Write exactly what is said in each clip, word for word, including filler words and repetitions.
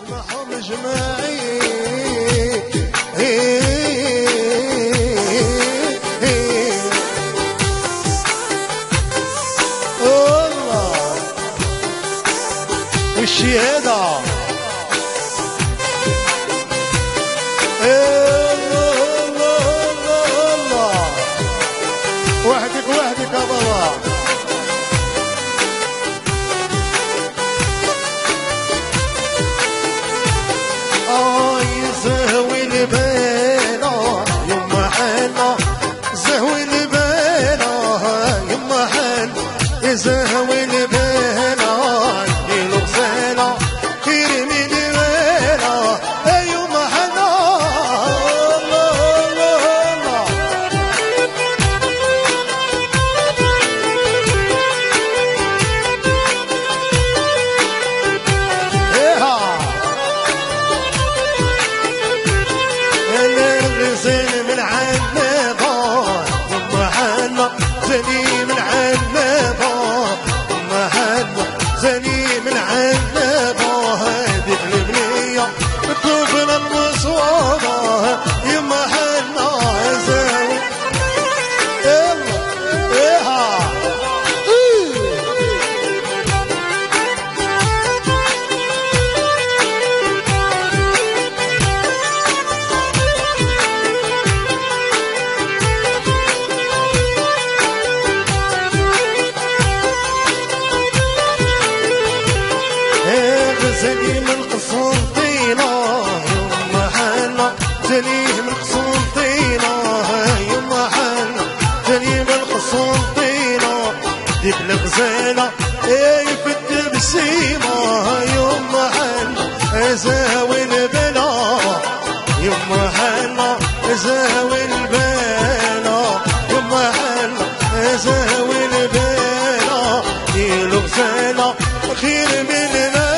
معهم جماعي والله والشهادة وحدك وحدك يا بابا. اه يزهوي البينا يما حنا زهوي البينا يما حنا يزهوي البينا يلو غزالة يرمي البينا يما حنا زين من عنبا يما حنا زني من عنبا يما حنا زني من عنبا هذيك البنية بتوفنا المصوبة يما حنا زاوي يلا ايها زني من قسنطينة يما حنا زني من قسنطينة يما حنا زني من قسنطينة ديك الغزالة في التبسيمة يما حنا زاوي البلا يما حنا زاوي البلا يما حنا زاوي البلا يلو غزالة خير من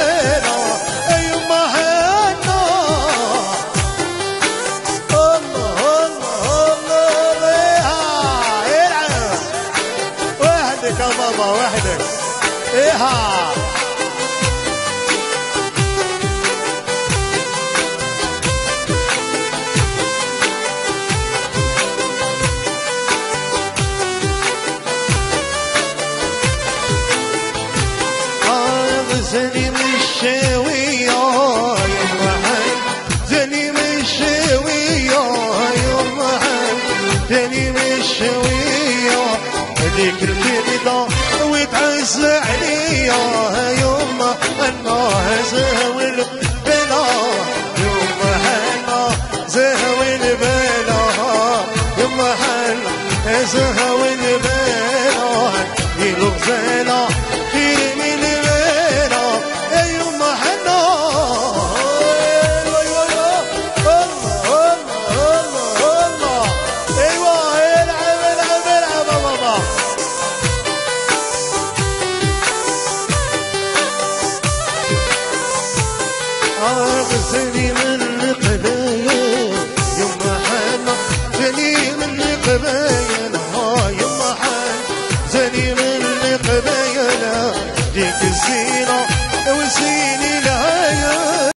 يا بابا وحدك ايها زني من الشاوية يما حن زني من الشاوية يما حن زني من الشاوية هذيك البيضة وتعز عليا يما حنا زهوي البلا يما حنا زهوي البلا يما حنا زهوي البلا يلو غزالة خير من البلا يما حنا غزالي